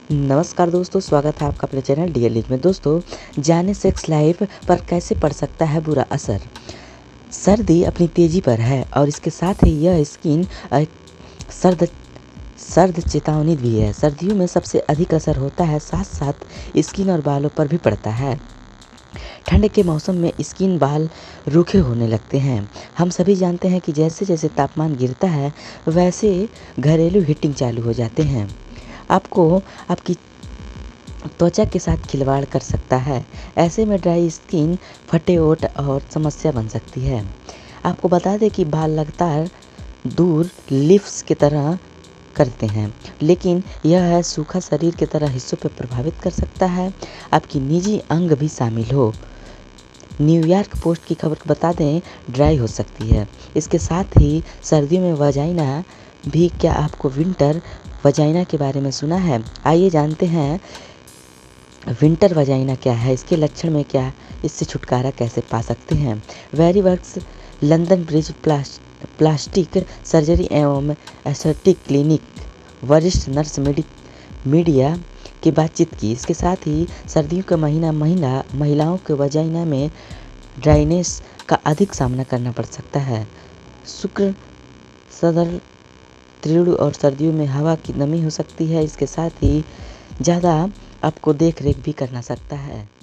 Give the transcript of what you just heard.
नमस्कार दोस्तों, स्वागत है आपका अपने चैनल डियर लीग में। दोस्तों, जाने सेक्स लाइफ पर कैसे पड़ सकता है बुरा असर। सर्दी अपनी तेजी पर है और इसके साथ ही यह स्किन सर्द सर्द चेतावनी भी है। सर्दियों में सबसे अधिक असर होता है, साथ साथ स्किन और बालों पर भी पड़ता है। ठंड के मौसम में स्किन बाल रूखे होने लगते हैं। हम सभी जानते हैं कि जैसे जैसे तापमान गिरता है वैसे घरेलू हीटिंग चालू हो जाते हैं। आपको आपकी त्वचा के साथ खिलवाड़ कर सकता है। ऐसे में ड्राई स्किन, फटे ओठ और समस्या बन सकती है। आपको बता दें कि बाल लगातार दूर लीफ्स की तरह करते हैं, लेकिन यह है सूखा शरीर की तरह हिस्सों पर प्रभावित कर सकता है। आपकी निजी अंग भी शामिल हो। न्यूयॉर्क पोस्ट की खबर बता दें, ड्राई हो सकती है। इसके साथ ही सर्दियों में वजाइना भी। क्या आपको विंटर वजाइना के बारे में सुना है? आइए जानते हैं विंटर वजाइना क्या है, इसके लक्षण में क्या, इससे छुटकारा कैसे पा सकते हैं। वेरी वर्क्स लंदन ब्रिज प्लास्टिक सर्जरी एवं एस्थेटिक क्लिनिक वरिष्ठ नर्स मीडिया की बातचीत की। इसके साथ ही सर्दियों का महीना महिलाओं के वजाइना में ड्राइनेस का अधिक सामना करना पड़ सकता है। शुक्र सदर तीव्र और सर्दियों में हवा की नमी हो सकती है। इसके साथ ही ज़्यादा आपको देख रेख भी करना सकता है।